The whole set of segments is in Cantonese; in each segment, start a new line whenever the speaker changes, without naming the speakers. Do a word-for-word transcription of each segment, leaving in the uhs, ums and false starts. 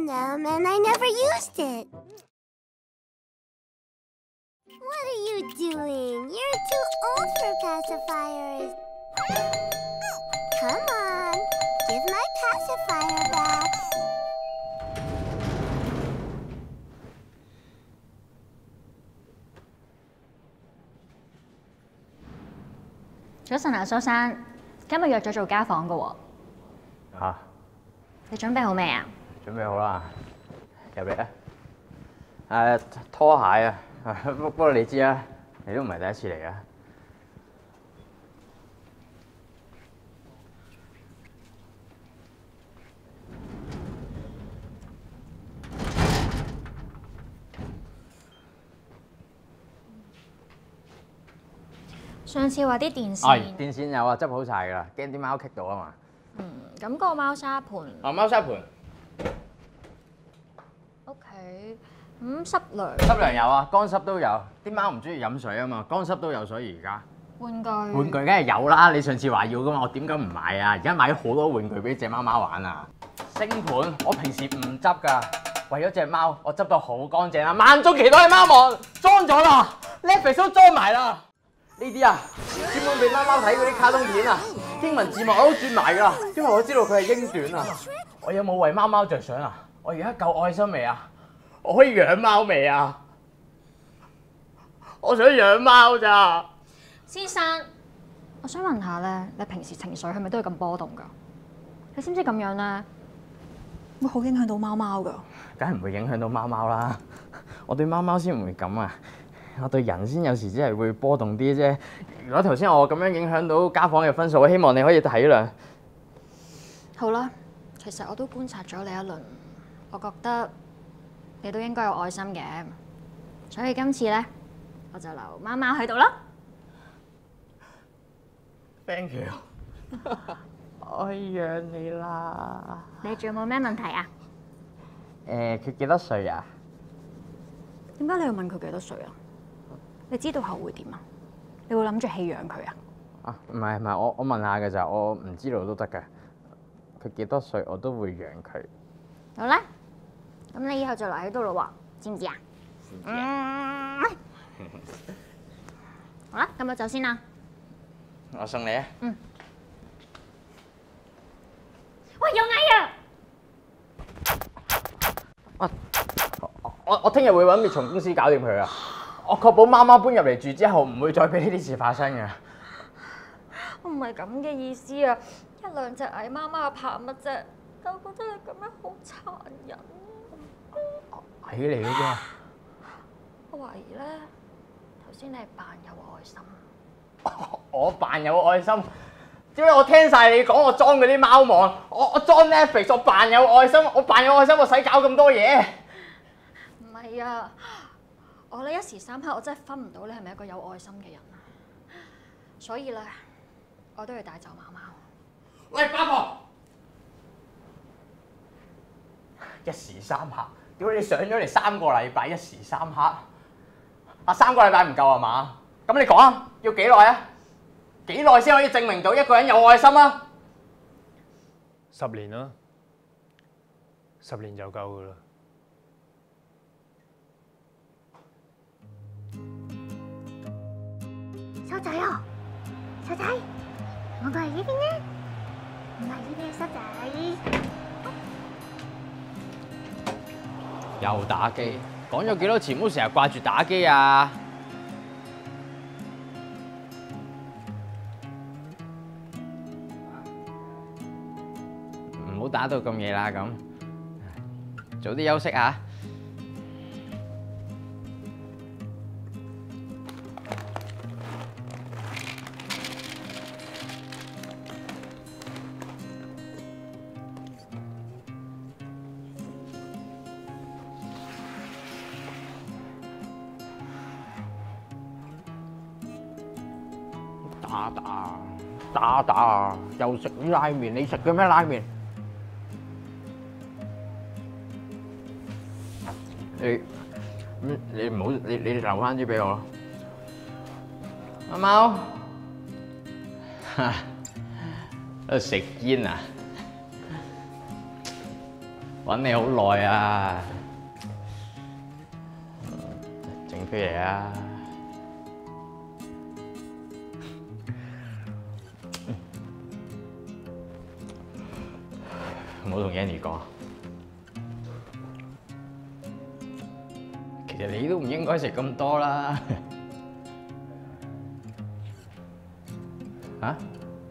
them and I never used it. What are you doing? You're too old for pacifiers. Come on, give my pacifier back.
早晨啊，蘇生，今日約咗做家訪㗎喎。
嚇！
你準備好未啊？
準備好啦，入嚟啊！誒拖鞋啊，不不過你知啊，你都唔係第一次嚟嘅。
上次話啲電線，
係電線有啊，執好晒㗎啦，驚啲貓棘到啊嘛。
嗯，咁個貓砂盤。
啊，貓砂盤。
O K，咁濕糧。
濕糧有啊，乾濕都有。啲貓唔中意飲水啊嘛，乾濕都有水而家。
玩具。
玩具梗係有啦，你上次話要㗎嘛，我點解唔買啊？而家買咗好多玩具俾只貓貓玩啊。星盤我平時唔執㗎，為咗只貓，我執到好乾淨啊！萬眾期待嘅貓網裝咗啦 ，Netflix 都裝埋啦。呢啲啊，專門俾貓貓睇嗰啲卡通片啊，英文字幕我都轉埋㗎啦，因為我知道佢係英短啊。我有冇為貓貓着想啊？我而家夠愛心未啊？我可以養貓未啊？我想養貓咋。
先生，我想問下咧，你平時情緒係咪都係咁波動㗎？你知唔知咁樣咧，會好影響到貓貓㗎？
梗係唔會影響到貓貓啦，我對貓貓先唔會咁啊。我對人先有時只係會波動啲啫。如果頭先我咁樣影響到家訪嘅分數，我希望你可以體諒。
好啦，其實我都觀察咗你一輪，我覺得你都應該有愛心嘅，所以今次咧我就留貓貓喺度啦。
Thank you 。我養你啦。
你仲有冇咩問題啊？
誒，佢幾多歲啊？
點解你要問佢幾多歲啊？你知道後會點啊？你會諗住棄養佢啊？
啊，唔係唔係，我我問下嘅咋，我唔知道都得㗎。佢幾多歲我都會養佢。
好啦，咁你以後就留喺度咯喎，知唔知啊？嗯。好啦，咁我走先啦。
我送你啊。
嗯。喂，有蟻啊！
啊，我我聽日會揾滅蟲公司搞掂佢啊！我確保貓貓搬入嚟住之後，唔會再俾呢啲事發生嘅。
我唔係咁嘅意思啊！一兩隻蟻貓貓怕乜啫？但我覺得你咁樣好殘忍。
蟻嚟嘅啫。
我懷疑咧，頭先你係扮有愛心。
我扮有愛心，只不過我聽晒你講，我裝嗰啲貓網，我我裝 Netflix，我扮有愛心，我扮有愛心，我使搞咁多嘢？
唔係啊！我呢一時三刻我真係分唔到你係咪一個有愛心嘅人啊！所以咧，我都要帶走貓貓。
喂，八婆！一時三刻，屌你上咗嚟三個禮拜，一時三刻，啊三個禮拜唔夠啊嘛？咁你講啊，要幾耐啊？幾耐先可以證明到一個人有愛心啊？
十年啦，十年就夠噶啦。
收仔啊！收仔，我過嚟呢邊咧，唔係呢邊嘅收仔。
又打機，講咗幾多次唔好成日掛住打機啊！唔好打到咁夜啦，咁早啲休息下。打打打打，又食啲拉麵，你食嘅咩拉麵？你你唔好你你留翻啲俾我。阿貓，喺度食煙啊！ 揾你好耐啊！整飛嚟啊！唔好同 Yanny 講，其實你都唔應該食咁多啦。嚇？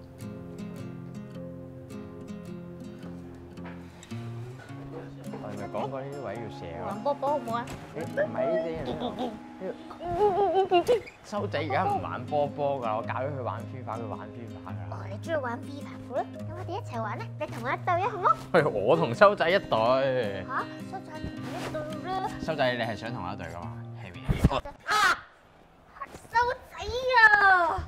我哋咪講過呢啲位要射㗎。
玩波波好唔好啊？
唔係呢啲，修仔而家唔玩波波㗎，我教咗佢玩 FIFA，佢玩 FIFA 㗎。
哦，你中意玩 FIFA 好啦，咁我哋一齊玩啦！你同我一對啊，好唔好？
係我同修仔一隊。
嚇，收仔同我一對啦！
修仔，你係想同我一隊㗎嘛？係咪？
啊！收仔啊！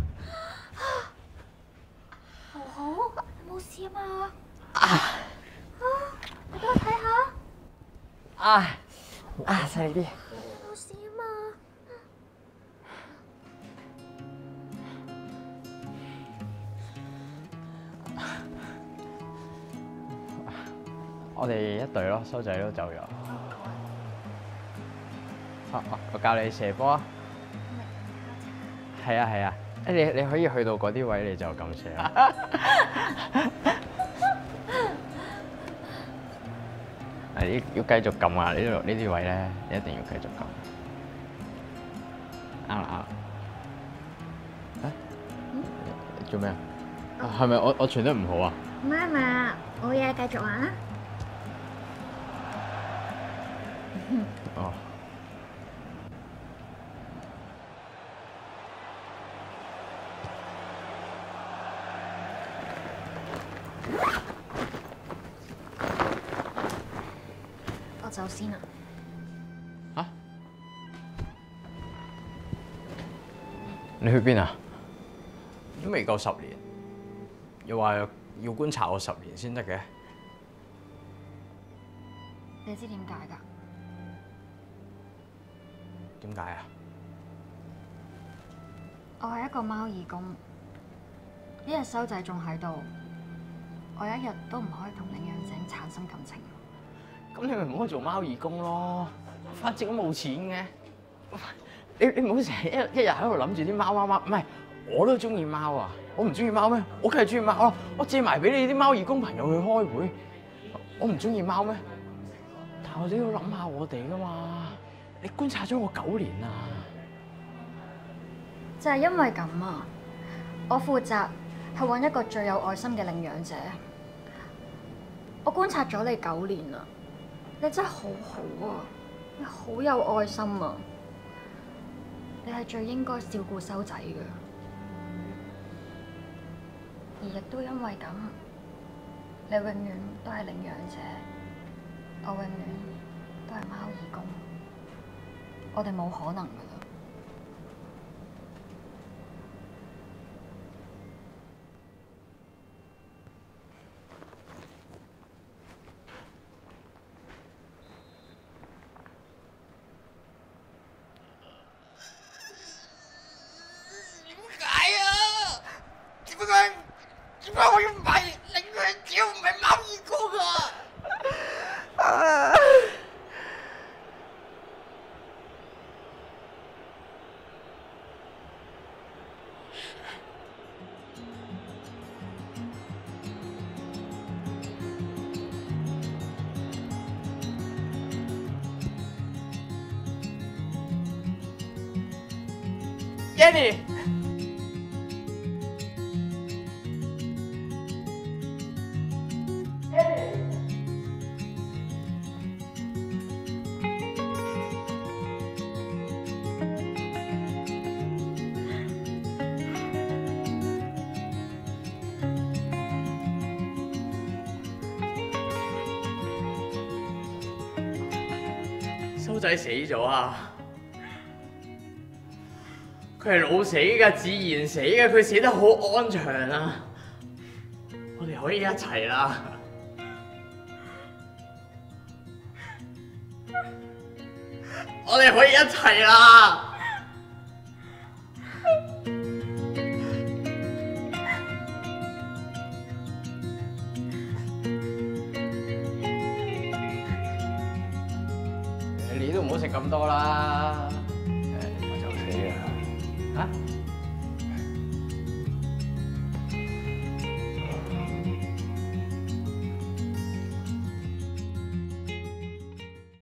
豪豪，你冇事啊嘛？啊！啊！你俾我睇下。
啊啊！細力啲。
冇事啊嘛？
我哋一隊咯，修仔都走咗。啊啊！我教你射波啊！係啊係啊！誒你你可以去到嗰啲位你就咁射啦。誒要繼續撳啊！呢度呢啲位咧，你一定要繼續撳。啱啦啱啦。誒？做咩啊？係咪我我傳得唔好啊？
唔係嘛，冇嘢，繼續玩啦。
哦。
我走先啦。
嚇？你去邊啊？都未夠十年，又話要觀察我十年先得嘅。
你知點解㗎？
點解啊？
我係一個貓義工，一日修仔仲喺度，我一日都唔可以同領養者產生感情。
咁你咪唔好做貓義工咯，反正都冇錢嘅。你你唔好成日一一日喺度諗住啲貓貓貓，唔係我都中意貓啊！我唔中意貓咩？我梗係中意貓咯！我借埋俾你啲貓義工朋友去開會，我唔中意貓咩？但係我都要諗下我哋噶嘛！你觀察咗我九年啊！
就係因為咁啊，我負責係揾一個最有愛心嘅領養者。我觀察咗你九年啦，你真係好好啊，你好有愛心啊，你係最應該照顧修仔嘅。而亦都因為咁，你永遠都係領養者，我永遠都係貓義工，我哋冇可能㗎啦。
點解我要買領養者唔係貓義工啊？Yanny。修仔死咗啊！佢係老死㗎，自然死嘅，佢死得好安詳啊！我哋可以一齊啦！我哋可以一齊啦！ 你都唔好食咁多啦。
我就死啦！
嚇？